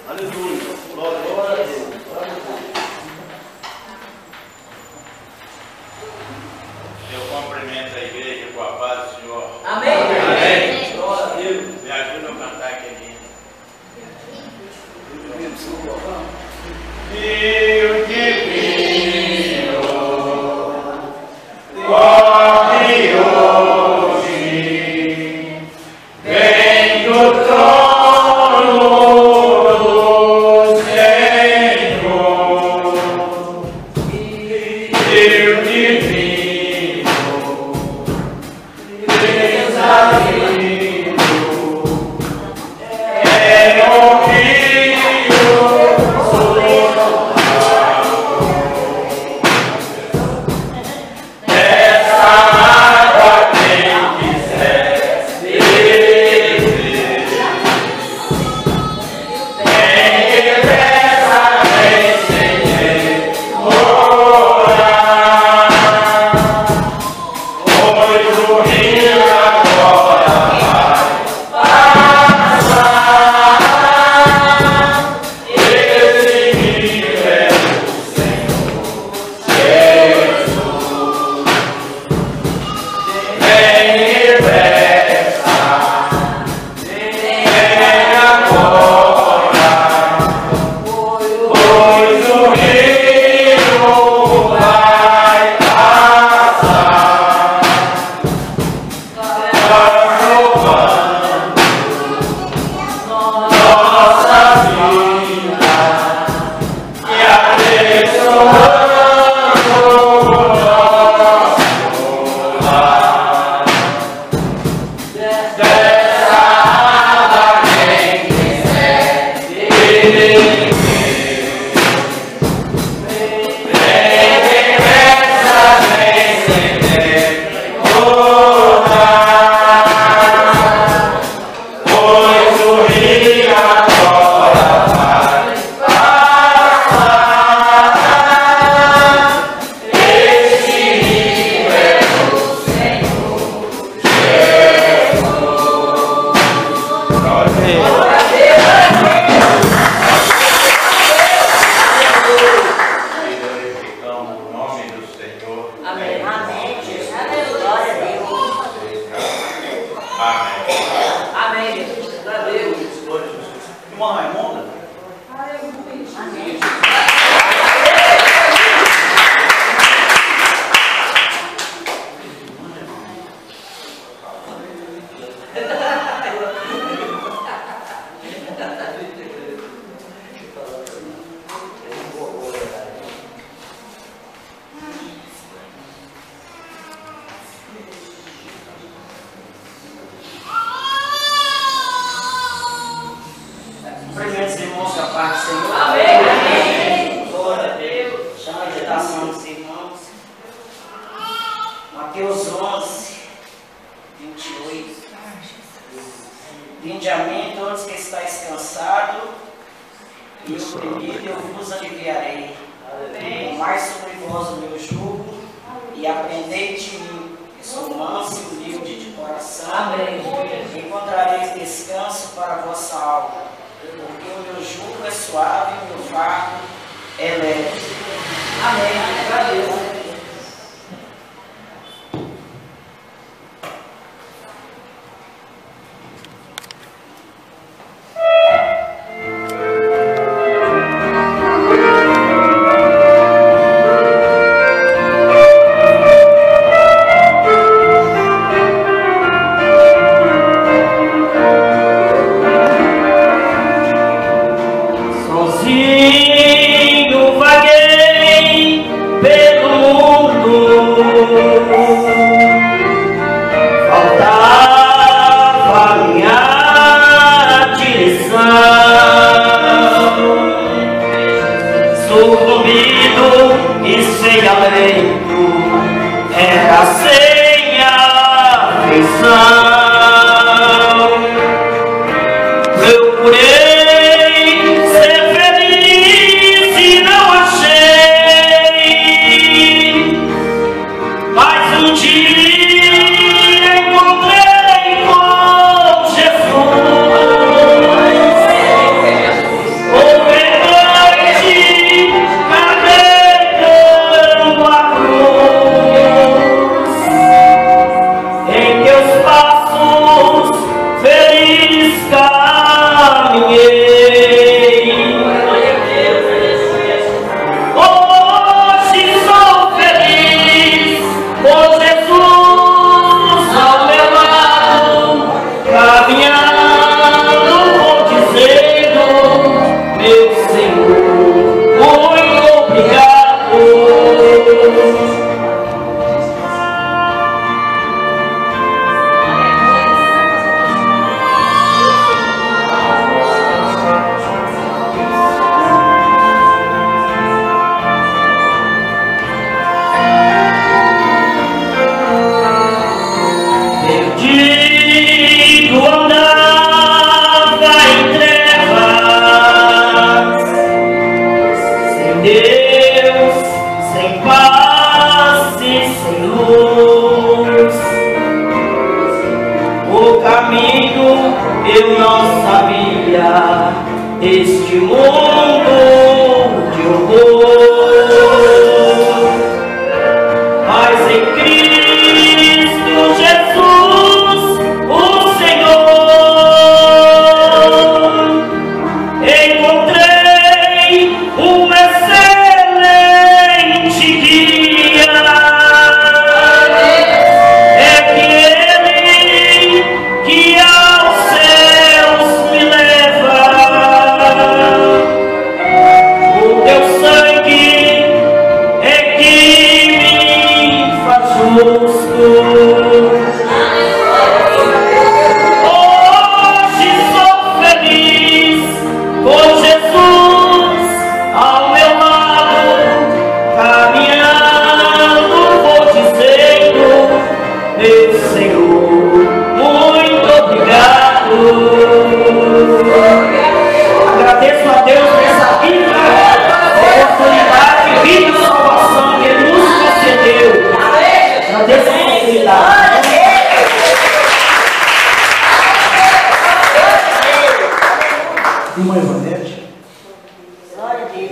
Aleluia. Glória a Deus. Eu cumprimento a igreja com a paz do Senhor. Amém. Amém. Glória a Deus. Me ajuda a cantar aquele hino. Rio divino, corre hoje, vem do trono do Senhor. Rio divino, Deus amigo, é o rio essa água quem quiser beber, quem regressa vem sem demorar, pois o rio agora vai passar. Esse rio é do Senhor Jesus. Vem reversa, vem agora, pois o rio vai passar, transformando nossa vida e abençoando o nosso lar. Dessa água quem quiser beber, vem regressa, vem sem demorar, pois o rio agora vai passar. Esse rio é do Senhor Jesus. Glória a Deus. E glorificamos o nome do Senhor. Amém. Amém. Glória a Deus. Amém. Amém. Glória a Deus. Glória a Jesus. Irmã Raimonda. Amém. Cumprimentos, irmãos, com a paz do Senhor. Amém. Amém. Glória a Deus. Chama a meditação dos irmãos. Mateus 11, 28. Vinde a mim todos que estáis cansados e oprimidos, eu vos aliviarei. Tomai sobre vós o meu jugo e aprendei de mim, que sou manso e humilde de coração. Amém. Encontrareis descanso para a vossa alma, porque o meu jugo é suave e o meu fardo é leve. Amém. Glória a Deus. Sozinho vaguei pelo eu não sabia este mundo de horror, mas em Cristo Jesus, o Senhor, encontrei um excelente guia. É que Ele que aos céus me leva. O teu sangue é que me faz justo. Hoje sou feliz com Jesus ao meu lado, caminhando, vou dizendo: meu Senhor, muito obrigado. Agradeço a Deus nessa vida, oportunidade, vida e salvação que Ele nos concedeu. Agradeço a oportunidade. Irmã Ivanete. Glória a Deus.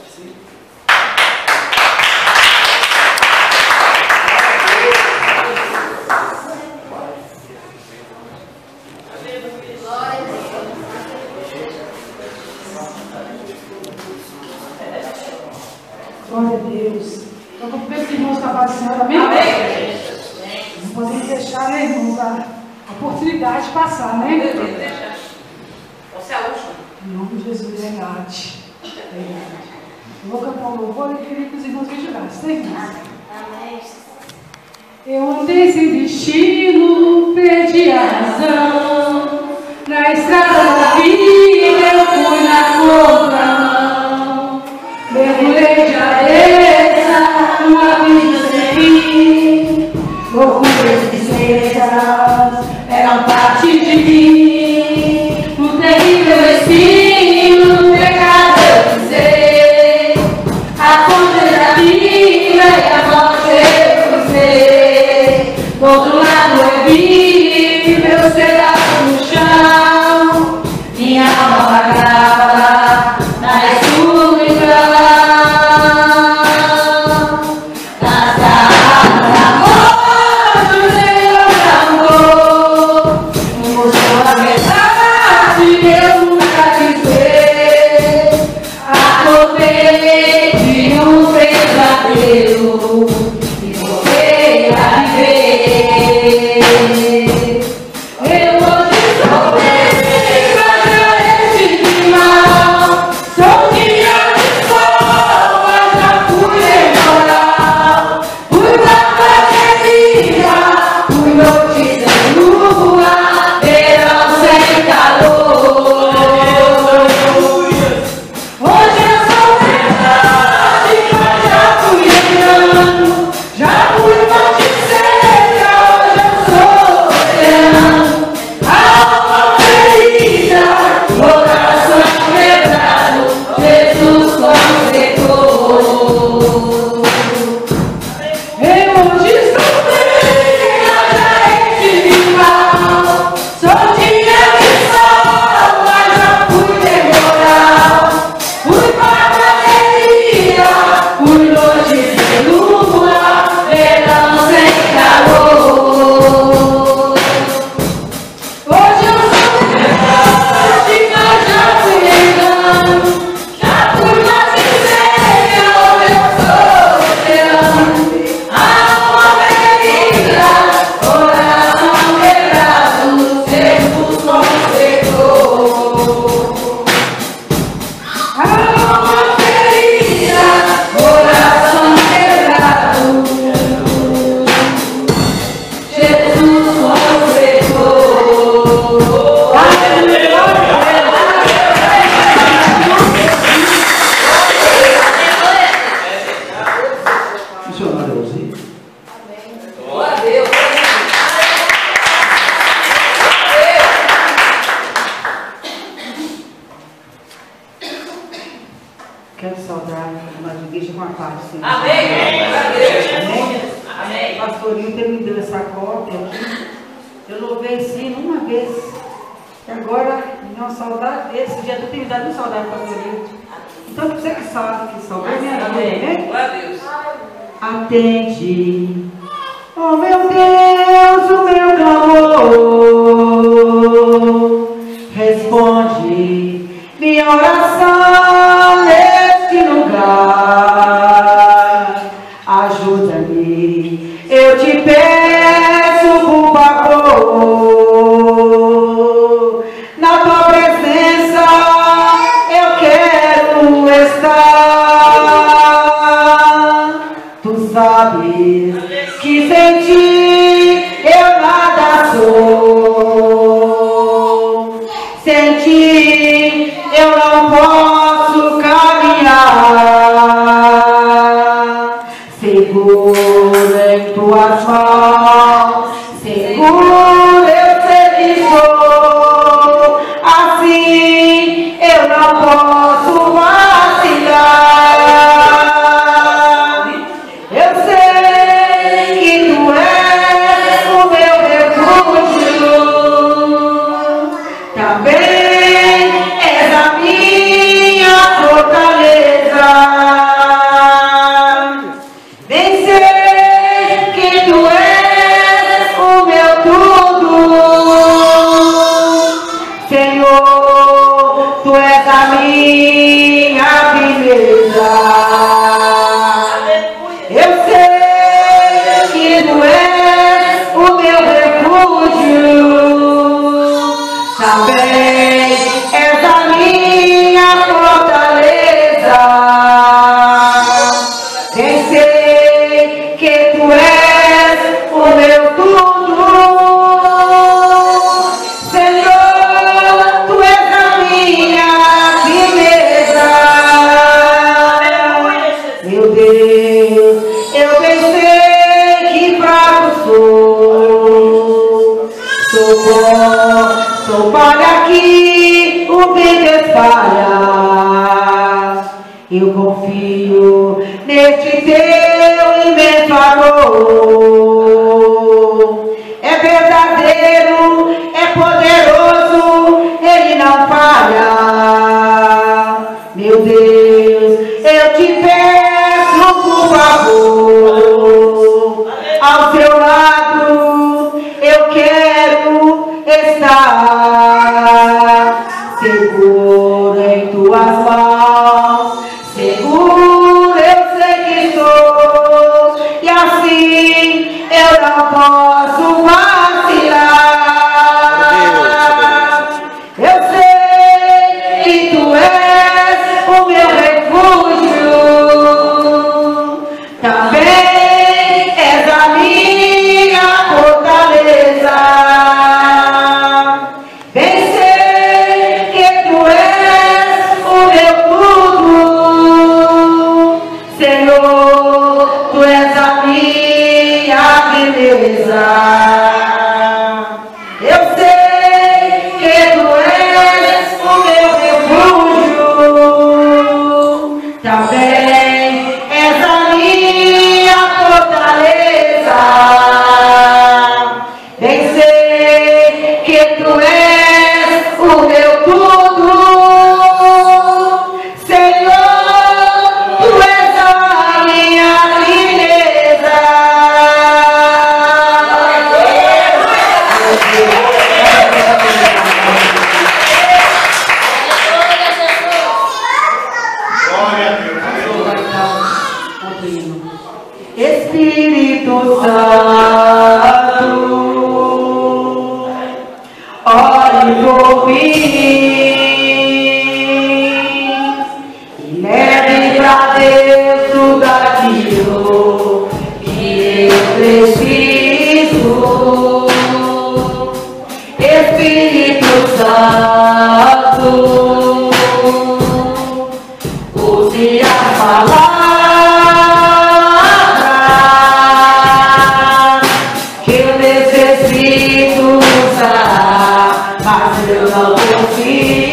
Glória a Deus. Eu vou ver se os irmãos estão passeando, amém? Não podemos deixar, né, irmãos, a oportunidade de passar, né? Você é a última. Em nome de Jesus, é verdade. Eu vou cantar um louvor e queria que os irmãos me ajudassem, tá, irmãos? Eu andei sem destino, perdi a razão. Na estrada da vida eu fui na contramão. Mergulhei de cabeça numa vida sem fim. Loucuras e tristezas eram parte de mim. Um terrível espinho, pecado eu pisei. A conta da vida e a morte eu cruzei. Do outro lado eu vi meus pedaços no chão. Minha alma vagava na escuridão. Nas garras da morte, o Senhor amor me mostrou a verdade que eu nunca quis ver. Acordei de um pesadelo e voltei a viver. Eu hoje sou feliz, mas eu estive mal. Sou dia de sol, mas já fui temporal. Fui pra pandemia, fui noite sem lua, verão sem calor. Hoje eu sou verdade, mas já fui engano. Já fui morte seca, hoje eu sou oceano. Alma ferida, coração quebrado, Jesus consertou. Eu hoje estou bem, mas já estive mal. Sou dia de sol, mas já fui temporal. Fui pra galeria, fui noite sem lua, verão sem calor. Hoje eu sou verdade, mas já fui engano. Já fui mais miséria, hoje eu sou oceano. Alma ferida, coração quebrado, Jesus consertou. Alma ferida, coração quebrado, Jesus consertou. Missionário Elzi. Glória a Deus. Quero saudar a igreja com a paz, Senhor. Amém. Glória a Deus. Amém. Pastorinho que me deu essa cópia aqui. Eu louvei sim uma vez E agora, não saudade, esse dia tu tem me dado saudade para você. Então você que sabe que saudade é minha vida, né? Glória a Deus. Atende, oh meu Deus, o meu clamor. Responde minha oração neste lugar. Ajuda-me, eu te peço por favor. Na tua presença eu quero estar. Tu sabes que sem ti eu nada sou. Sem ti eu não posso caminhar. Seguro em tuas mãos, seguro eu sei que sou. Assim eu não posso vacilar. Eu sei que tu és o meu refúgio. Também és a minha fortaleza. Nem sei que tu és o meu tudo. Senhor, tu és a minha firmeza. Eu sei que tu és o meu refúgio. Também és a minha fortaleza. Nem sei que tu és o meu tudo. Senhor, tu és a minha firmeza. Meu Deus, eu pensei que fraco sou. Sou palha que o vento espalha. Eu confio neste teu imenso amor. É verdadeiro, é poderoso, ele não falha. Meu Deus, eu te peço por favor. Ao seu lado eu quero estar. Seguro em tuas mãos, seguro eu sei que sou. E assim eu não posso vacilar. Eu sei que tu és o meu refúgio. Também és a minha fortaleza. Bem sei que tu és o meu tudo. Senhor, tu és a minha beleza. Eu sei que tu és o meu refúgio. Também és a minha fortaleza. Bem sei que tu és o meu tudo. Senhor, tu és a minha firmeza. Espírito Santo, ore por mim e leve pra Deus tudo aquilo que eu preciso. Espírito Santo, use a palavra que eu necessito usar, mas eu não confio.